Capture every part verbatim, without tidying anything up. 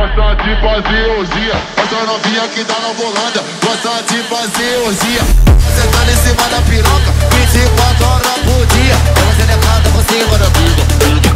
Gosta de fazer orgia, essa novinha que tá na volanda. Gosta de fazer orgia. Você tá em cima da piroca, vinte e quatro horas por dia. Você levanta por cima da pica.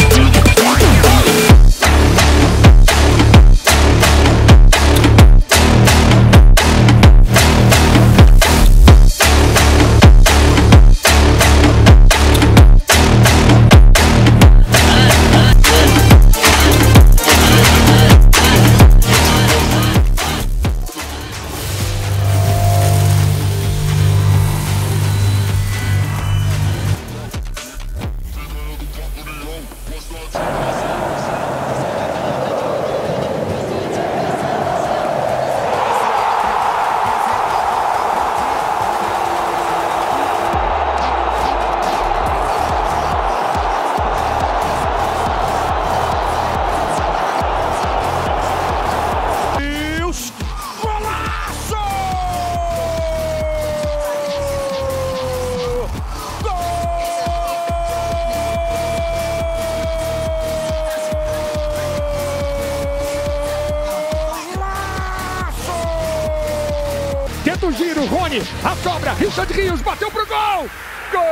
Tenta o giro, Rony, a sobra, Richard Rios, bateu pro gol! Gol!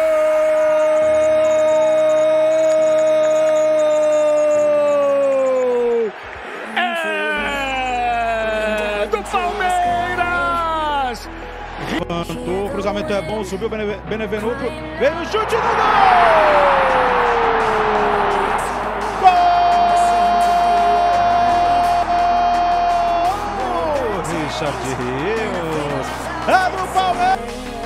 É do Palmeiras! Levantou, o cruzamento é bom, subiu Benevenuto, veio o chute no gol! Richard Rios, é do Palmeiras!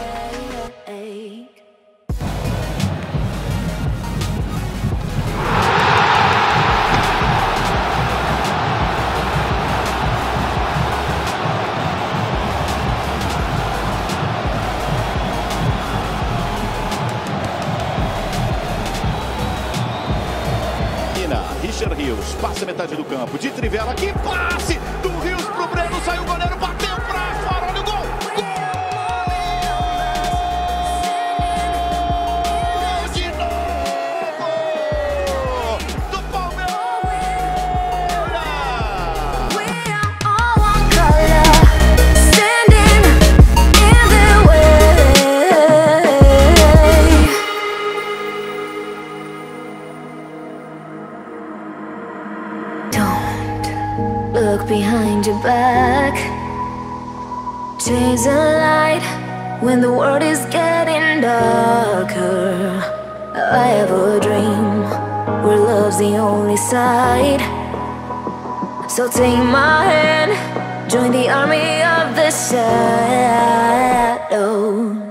Richard Rios, passa metade do campo, de trivela, que passe do Rios pro Breno, saiu o goleiro, bateu pra fora, olha o gol! Gol de novo do Palmeiras! Look behind your back. Chase a light when the world is getting darker. I have a dream where love's the only side. So take my hand, join the army of the shadows.